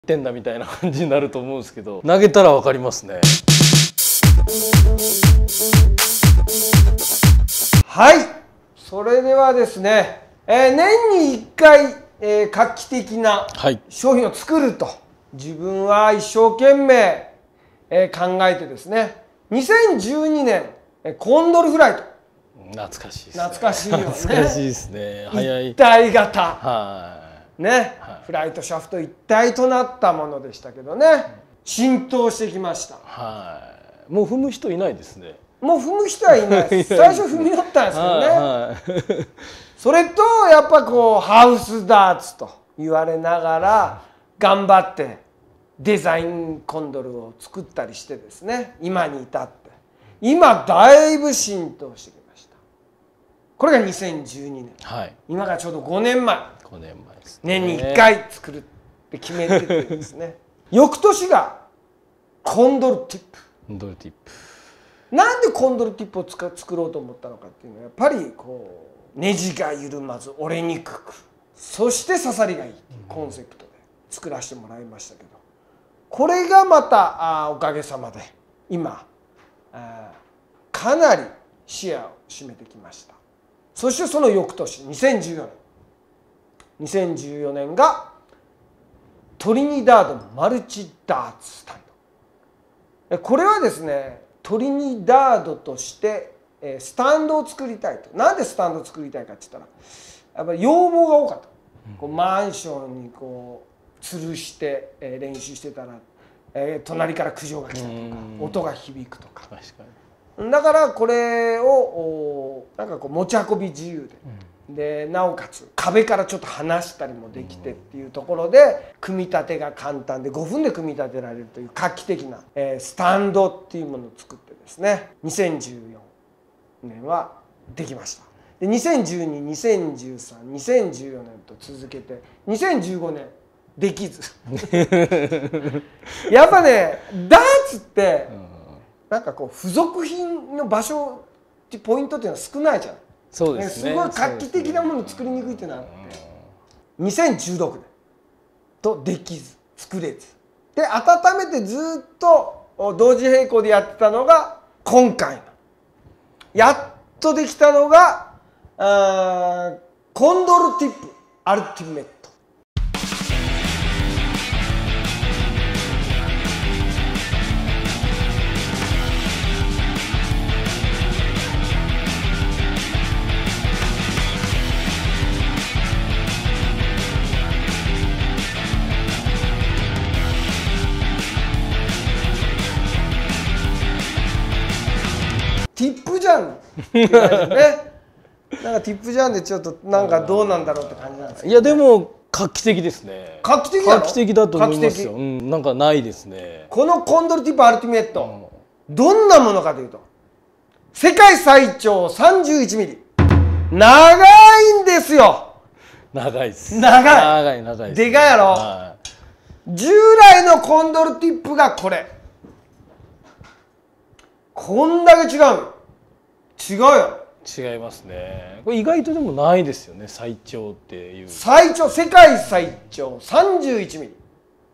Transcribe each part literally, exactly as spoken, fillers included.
ってんだみたいな感じになると思うんですけど、投げたら分かりますね。 はい、それではですね、えー、年にいっかい、えー、画期的な商品を作ると、はい、自分は一生懸命、えー、考えてですね、にせんじゅうにねん、えー、コンドルフライト、 懐かしいですね。 懐かしいよね。 懐かしいですね。早い。 一体型。 はい。 ね、はい、フライトシャフト一体となったものでしたけどね、浸透してきました。 はい。もう踏む人いないですね。 もう踏む人はいないです。最初踏み寄ったんですけどね。はい、それとやっぱこうハウスダーツと言われながら頑張ってデザインコンドルを作ったりしてですね、今に至って今だいぶ浸透してきました。これがにせんじゅうにねん、はい、今からちょうどごねんまえ。 ごねんまえですね。 年にいっかい作るって決めててですね翌年がコンドルティップ。 コンドルティップ。 なんでコンドルティップをつか作ろうと思ったのかっていうのは、やっぱりこうネジが緩まず折れにくく、そして刺さりがいいっていうコンセプトで作らせてもらいましたけど、これがまたあおかげさまで今あかなりシェアを占めてきました。そしてその翌年にせんじゅうよねんにせんじゅうよねんがトリニダードマルチダーツスタンド。これはですね、トリニダードとしてスタンドを作りたいと。なんでスタンドを作りたいかって言ったら、やっぱり要望が多かった。こうマンションにこう吊るして練習してたら、えー、隣から苦情が来たとか音が響くとか。確かに。だからこれをなんかこう持ち運び自由で。でなおかつ壁からちょっと離したりもできてっていうところで組み立てが簡単でごふんで組み立てられるという画期的なスタンドっていうものを作ってですね、にせんじゅうよねんはできました。でにせんじゅうに、にせんじゅうさん、にせんじゅうよねんと続けてにせんじゅうごねんできずやっぱねダーツってなんかこう付属品の場所ポイントっていうのは少ないじゃない。 そうですね。 すごい画期的なものを作りにくいっていうのがあって、にせんじゅうろくねんとできず作れずで温めてずっと同時並行でやってたのが今回のやっとできたのがあコンドルティップアルティメット。ティップジャンって感じでねなんかティップジャンでちょっとなんかどうなんだろうって感じなんですけど、ね、 いやでも画期的ですね。 画期的だろ。 画期的だと思いますよ。うん、なんかないですね。 このコンドルティップアルティメット、うん、どんなものかというと世界最長 さんじゅういちミリ、長いんですよ。 長いです。 長い長い長いです。 でかいやろ、はい、従来のコンドルティップがこれこんだけ違う違うよ。 違いますね。これ意外とでもないですよね、最長っていう。 最長、世界最長さんじゅういちミリ。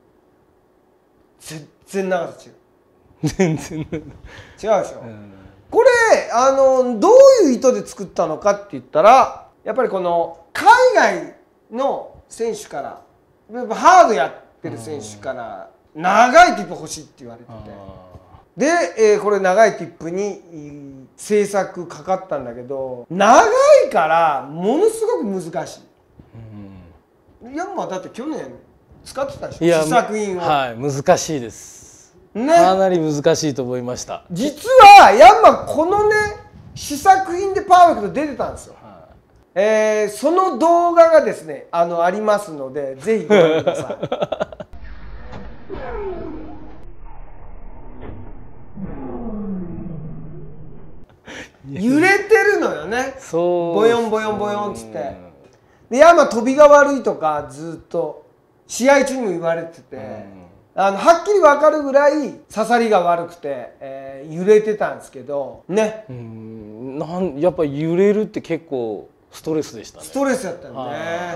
全然長さ違う。 全然違うでしょ、うん、これあのどういう意図で作ったのかって言ったら、やっぱりこの海外の選手から、ハードやってる選手から長いティップ欲しいって言われてて、で、えー、これ長いティップに制作かかったんだけど、長いからものすごく難しい。うん、ヤンマだって去年使ってたでしょ、試作品を。はい、 難しいです、ね、かなり難しいと思いました。 実はヤンマこのね試作品でパーフェクト出てたんですよ。はい、えー、その動画がですねあのありますのでぜひご覧ください。揺れてるのよね。そうボヨンボヨンボヨンっつって。でヤンマ飛びが悪いとかずっと試合中にも言われてて、あのはっきり分かるぐらい刺さりが悪くて、えー、揺れてたんですけどね。うんなんやっぱり揺れるって結構ストレスでしたね。 ストレスやったよね。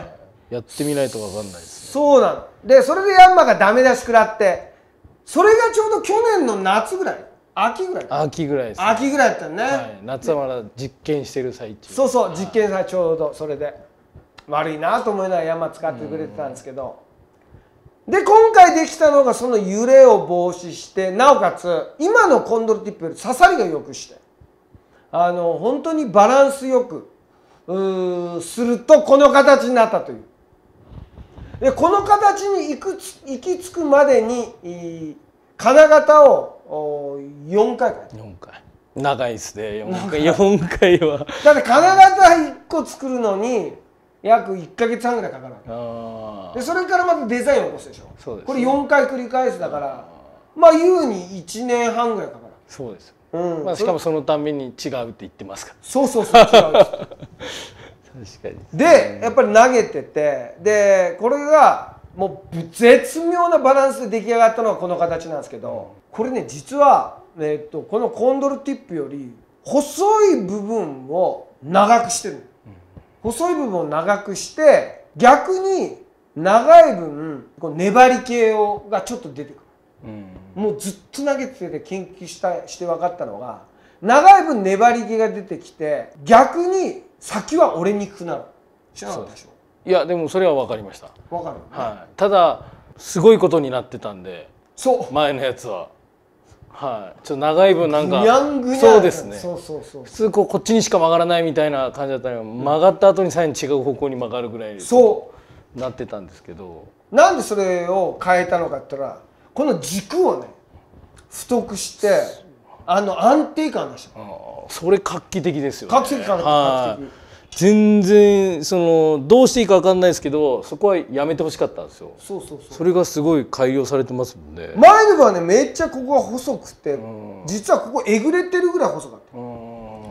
やってみないと分かんないですね。 そうなので、それでヤンマがダメ出し食らって、それがちょうど去年の夏ぐらい、秋ぐらい秋ぐらいです、ね、 秋ぐらいだったよね、 はい、夏はまだ実験してる最中。 そうそう、実験さちょうどそれで悪いなと思いながらヤンマ使ってくれてたんですけど、で今回できたのがその揺れを防止して、なおかつ今のコンドルティップより刺さりが良くして、あの本当にバランスよくうーするとこの形になったという。でこの形に行く行き着くまでに金型をよんかいかよんかい長いですね。よんかいよんかいはだって金型いっこ作るのに約いっかげつはんぐらいかかるわけ。 あでそれからまたデザインを起こすでしょ。 そうですね、 これよんかい繰り返すだから、まあ優にいちねんはんぐらいかかる。 そうです、 うんまあ、しかもそのために違うって言ってますから。 そうそうそう違う確かに。 でやっぱり投げてて、でこれがもう絶妙なバランスで出来上がったのがこの形なんですけど、これね実は、えー、っとこのコンドルティップより細い部分を長くしてる、うん、細い部分を長くして逆に長い分こう粘り系をがちょっと出てくる、うん、もうずっと投げてて研究したして分かったのが、長い分粘り気が出てきて逆に先は折れにくくなる。知らなかったでしょ。 いやでもそれは分かりました。 分かる、ね、 はい、ただすごいことになってたんで、 そう前のやつは、はい、ちょっと長い分なんかぐにゃんぐにゃん、 そうですね、 そうそうそう、 普通こうこっちにしか曲がらないみたいな感じだったのが、うん、曲がった後にさらに違う方向に曲がるぐらいそうなってたんですけど、 なんでそれを変えたのかって言ったら、この軸をね太くしてあの安定感出した。 それ画期的ですよね。 画期的かな、画期的。 全然そのどうしていいか分かんないですけど、そこはやめてほしかったんですよ。 そうそうそう。 それがすごい改良されてますもんね。 前のはねめっちゃここが細くて、うん、実はここえぐれてるぐらい細かった。うん、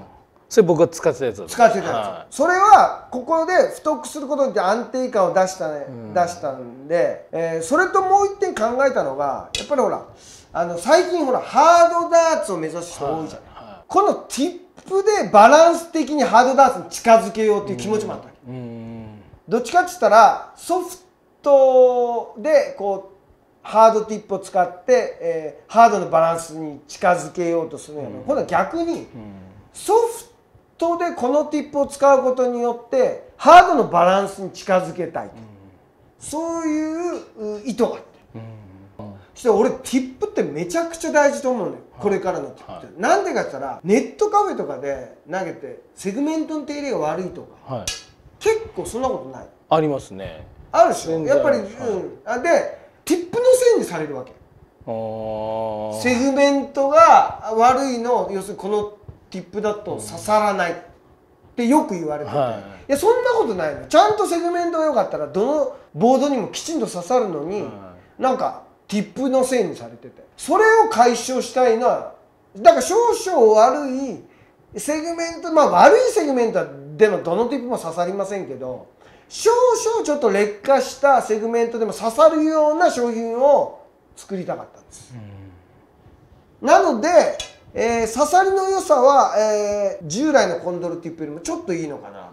それ僕が使ってたやつだ。 使ってたやつ、はい、それはここで太くすることで安定感を出した、ね、うん、出したんで、えー、それともう一点考えたのが、やっぱりほらあの最近ほらハードダーツを目指す人多いじゃない、はいはい、このティップでバランス的にハードダーツに近づけようっていう気持ちもあったわけ。うん、どっちかって言ったらソフトでこうハードティップを使って、えー、ハードのバランスに近づけようとするのよ、うん、今度は逆に、うん、ソフトでこのティップを使うことによってハードのバランスに近づけたいと、うん、そういう意図があって、うん、そして俺ティップってめちゃくちゃ大事と思うのよ、これからのティップって。なんでかって言ったらネットカフェとかで投げてセグメントの手入れが悪いとか、はい、結構そんなことない？ ありますね。 あるでしょ。やっぱり、うん、でティップのせいにされるわけ。セグメントが悪いの、要するにこのティップだと刺さらないってよく言われてて、はい、いやそんなことないの。ちゃんとセグメントが良かったらどのボードにもきちんと刺さるのに、はい、なんかティップのせいにされてて、それを解消したいのは、だから少々悪いセグメント、まあ悪いセグメントでもどのティップも刺さりませんけど、少々ちょっと劣化したセグメントでも刺さるような商品を作りたかったんです。うん、なので、えー、刺さりの良さは、えー、従来のコンドルティップよりもちょっといいのかな。うん、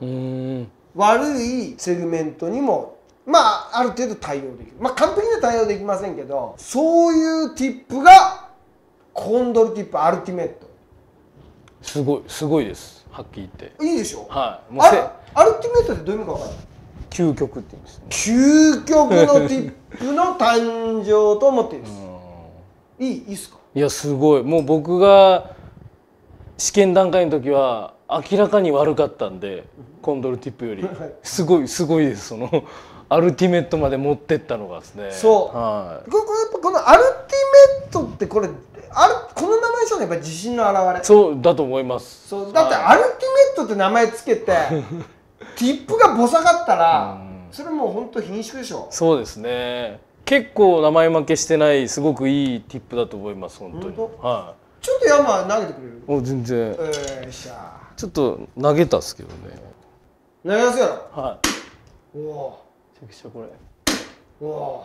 悪いセグメントにもまあある程度対応できる。まあ完璧には対応できませんけど、そういうティップがコンドルティップアルティメット。 すごいすごいです。はっきり言って。 いいでしょ。 はい。 もうアルアルティメットってどういう意味か分かる？ 究極って言うんですね。 究極のティップの誕生と思っていいです。いいいいっすか？ いやすごい。もう僕が試験段階の時は明らかに悪かったんで、コンドルティップよりすごいすごいです。そのアルティメットまで持ってったのがですね。 そう。はい。こここのアルティメットってこれあるこの名前にしたのはやっぱり自信の表れ。そうだと思います。 そうだってアルティメットって名前つけて。ティップがボサかったら、それもう本当品種でしょ。 そうですね。結構名前負けしてないすごくいいティップだと思います本当に。はい。 ちょっと山投げてくれる？ もう全然。 えー、しゃちょっと投げたっすけどね。 投げますやろ。 はい。 おお。 めちゃくちゃこれ。 おお。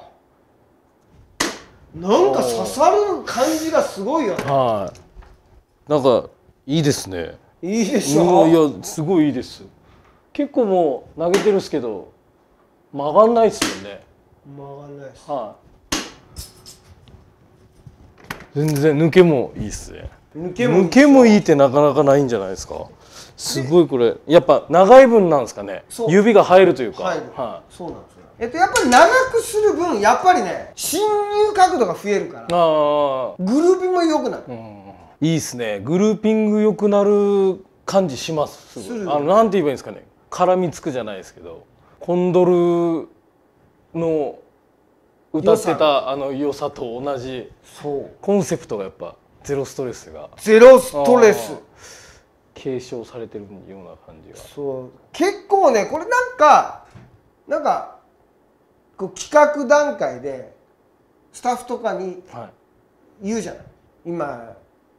なんか刺さる感じがすごいよね。 はい。なんかいいですね。 いいでしょ。 いやすごいいいです。結構もう投げてるんですけど、 曲がんないですよね。 曲がんないです。 はい、全然抜けもいいっすね。 抜けもいい抜けもいいってなかなかないんじゃないですか。すごいこれやっぱ長い分なんですかね。指が入るというか。 入る。 はい、 そうなんですよ。えっとやっぱり長くする分やっぱりね侵入角度が増えるから。ああ。グルーピングも良くなる。うん、 いいっすね。グルーピング良くなる感じします。すごい。あのなんて言えばいいんですかね。絡みつくじゃないですけど、コンドルの歌ってたあの良さと同じコンセプトがやっぱゼロストレスがゼロストレス継承されてるような感じが。 そう結構ねこれなんかなんかこう企画段階でスタッフとかに言うじゃない、はい、今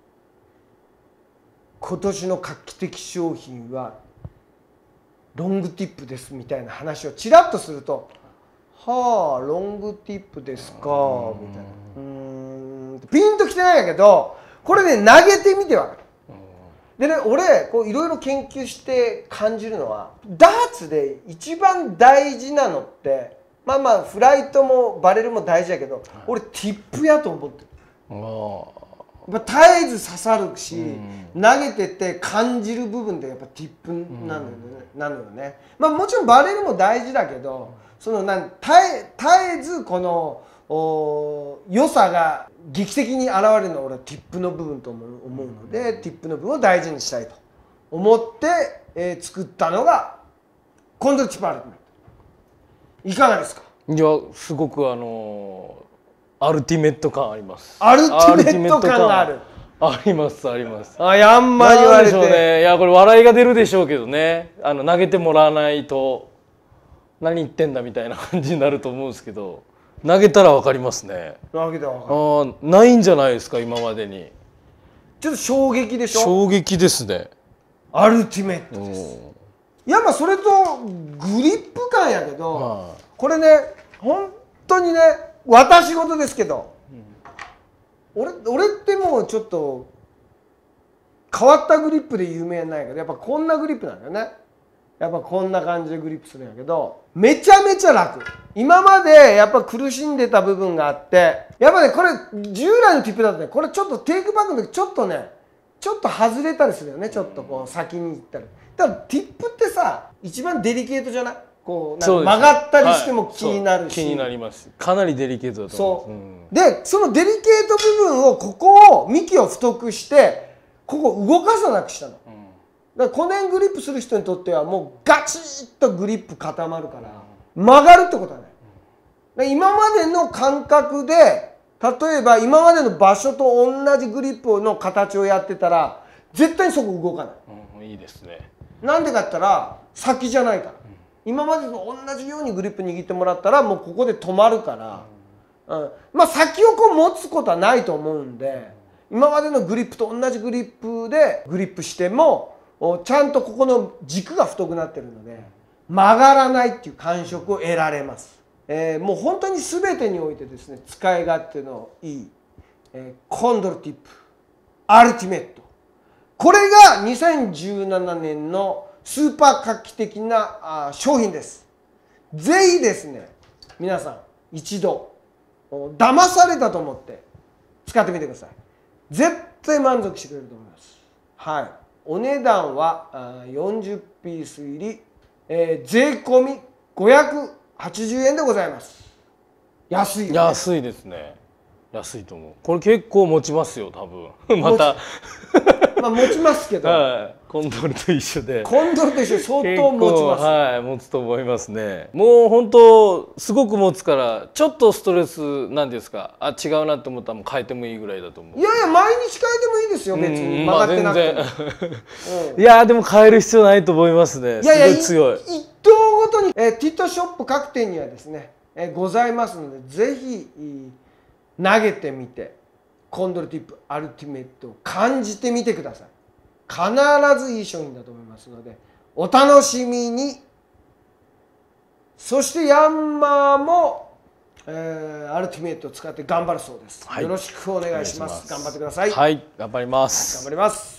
今年の画期的商品はロングティップですみたいな話をちらっとすると「はあロングティップですか」みたいな「うーん」ピンときてないんやけどこれね投げてみてわかる。でね俺こういろいろ研究して感じるのはダーツで一番大事なのってまあまあフライトもバレルも大事やけど俺ティップやと思ってる。やっぱ絶えず刺さるし、うん、投げてて感じる部分でやっぱティップなのよね、うん、なのよね。まあもちろんバレルも大事だけどそのなん絶え絶えずこの良さが劇的に現れるのは俺はティップの部分と思うので、うん、ティップの部分を大事にしたいと思って、えー、作ったのがコンドルティップアルティメット。いかがですか？ いやすごくあのーアルティメット感あります。 アルティメット感がある。 ありますあります。 あやんま言われて。 ね、いやこれ笑いが出るでしょうけどね。あの投げてもらわないと何言ってんだみたいな感じになると思うんですけど、投げたらわかりますね。 投げたらわかる。 ああないんじゃないですか今までに。 ちょっと衝撃でしょ。 衝撃ですね。 アルティメットです。やっぱそれとグリップ感やけど、はあ、これね本当にね。私事ですけど、うん、俺, 俺ってもうちょっと変わったグリップで有名なんやけどやっぱこんなグリップなんだよね。やっぱこんな感じでグリップするんやけどめちゃめちゃ楽。今までやっぱ苦しんでた部分があってやっぱねこれ従来のティップだとねこれちょっとテイクバックの時ちょっとねちょっと外れたりするよね。ちょっとこう先に行ったり。だからティップってさ一番デリケートじゃない？こう曲がったりしても気になるし、 はい、気になります。かなりデリケートだと思います。 そう、うん、でそのデリケート部分をここを幹を太くしてここ動かさなくしたの、うん、だからコネングリップする人にとってはもうガチッとグリップ固まるから、うん、曲がるってことはない、うん、今までの感覚で例えば今までの場所と同じグリップの形をやってたら絶対にそこ動かない、 うん、いいですね。 なんでかって言ったら先じゃないから、今までと同じようにグリップ握ってもらったらもうここで止まるから、うん、まあ先をこう持つことはないと思うんで今までのグリップと同じグリップでグリップしてもちゃんとここの軸が太くなってるので曲がらないっていう感触を得られます、えー、もう本当に全てにおいてですね使い勝手のいい、えー、コンドルティップアルティメットこれがにせんじゅうななねんのスーパー画期的な商品です。ぜひですね皆さん一度騙されたと思って使ってみてください。絶対満足してくれると思います。はい、お値段はよんじゅうピース入り、えー、税込みごひゃくはちじゅうえんでございます。安いよね。 安いですね。安いと思う。これ結構持ちますよ多分またまあ持ちますけど、 はい、コンドルと一緒でコンドルと一緒相当持ちます。 はい、持つと思いますね。もう本当すごく持つからちょっとストレスなんですかあ違うなと思ったらもう変えてもいいぐらいだと思う。 いやいや毎日変えてもいいですよ別に曲がってなくても、まあうん、いやでも変える必要ないと思いますね。いやいやすごい強い。 一棟ごとに、えー、ティットショップ各店にはですね、えー、ございますのでぜひ投げてみてコンドルティップアルティメットを感じてみてください。必ずいい商品だと思いますのでお楽しみに。そしてヤンマーも、えー、アルティメットを使って頑張るそうです、はい、よろしくお願いします。頑張ってください。 はい頑張ります。 頑張ります。